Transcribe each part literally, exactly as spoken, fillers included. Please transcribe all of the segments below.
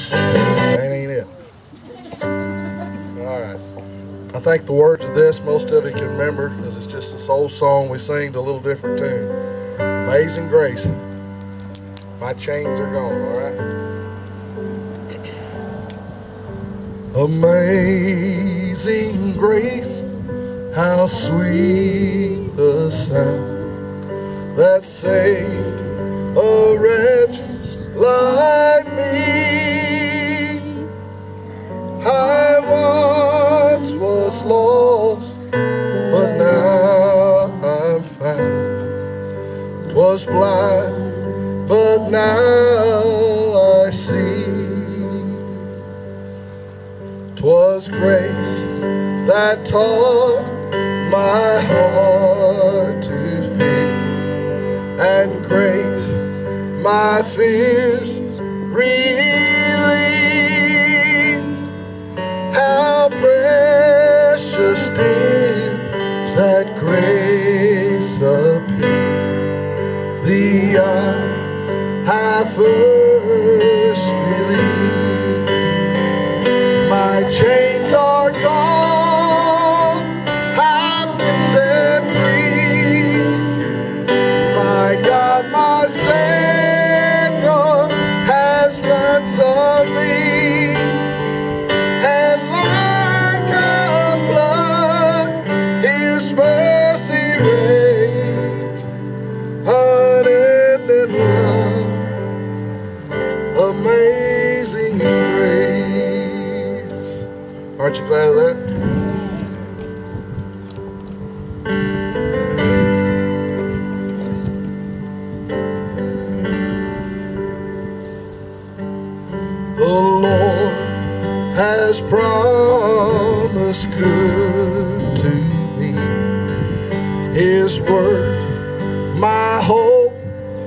That ain't it. All right. I think the words of this, most of you can remember, because it's just this old song we sing to a little different tune. Amazing Grace. My chains are gone, all right? Amazing grace, how sweet the sound that saved a wretch like me. I once was lost, but now I'm found. 'Twas blind, but now I see. 'Twas grace that taught my heart to fear, and grace my fears relieved. How precious did that grace appear the hour I first believed. My chains are gone, I've been set free. My God, my Savior has ransomed me, and like a flood His mercy reigns, unending love, amazing grace. Aren't you glad of that? The Lord has promised good to me. His word my hope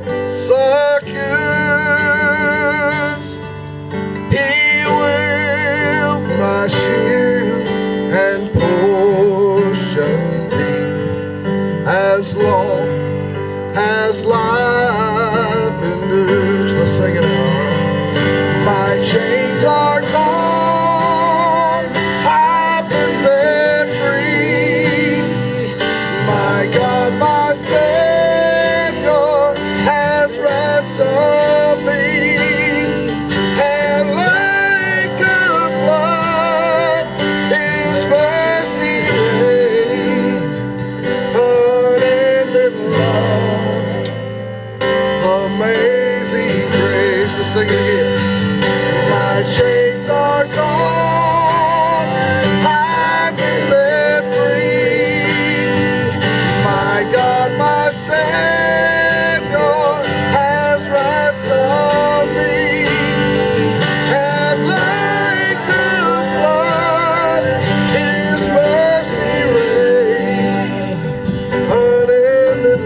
secures. He will my shield and portion be, as long as life endures. Let's sing it out. My chains are gone, I've been set free. My God, my Savior has ransomed me, and like a flood His mercy reigns, unending love, amazing grace. Let's sing it again. My chains are gone, I've been set free. My God, my Savior has ransomed me, and like the flood His mercy reigns, unending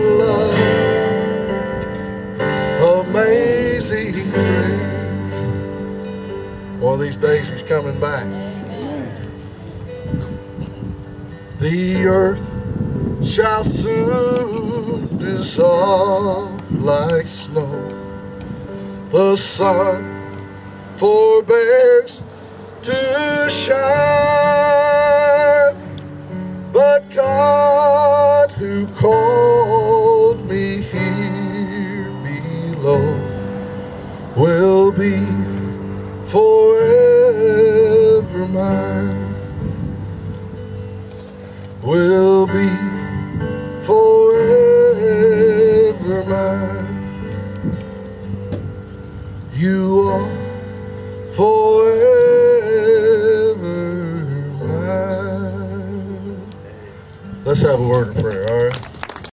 love, amazing grace. One of these days He's coming back. The earth shall soon dissolve like snow. The sun forbears to shine, but God who called me here below will be forever mine, will be forever mine. You are forever mine. Let's have a word of prayer.